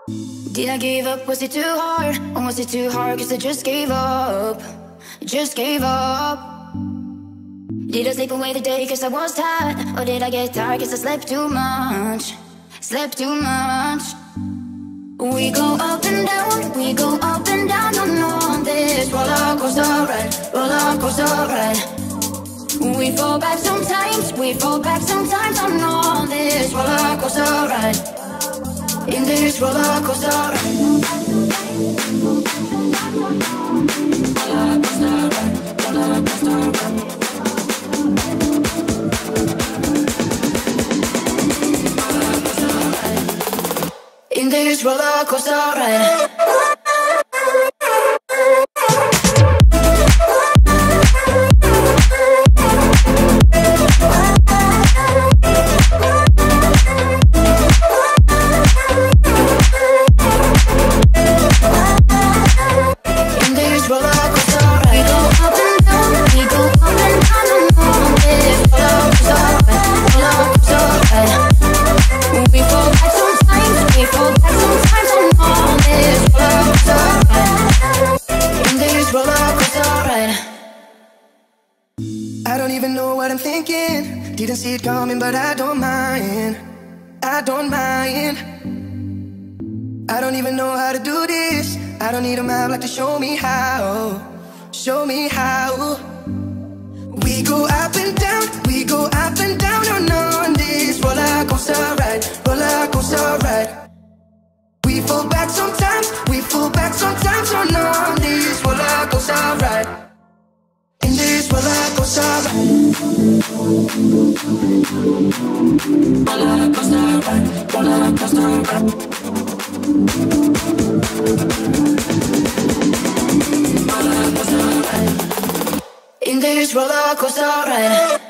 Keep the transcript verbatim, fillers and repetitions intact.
Did I give up? Was it too hard? Or was it too hard cause I just gave up? Just gave up. Did I sleep away the day cause I was tired? Or did I get tired cause I slept too much? Slept too much. We go up and down, we go up and down on, on this roller coaster ride, roller coaster ride. We fall back sometimes, we fall back sometimes on, on this roller coaster ride. In this roller coaster ride. Roller coaster ride, roller coaster ride. In this roller coaster ride. I don't even know what I'm thinking. Didn't see it coming, but I don't mind. I don't mind. I don't even know how to do this. I don't need a map like to show me how. Show me how. We go up and down, we go up and down on, on this roller coaster ride, roller coaster ride. We fall back sometimes, we fall back sometimes on, on this roller coaster ride. In this roller coaster ride. Roller coaster ride, roller coaster ride. Roller coaster ride. In this roller coaster ride.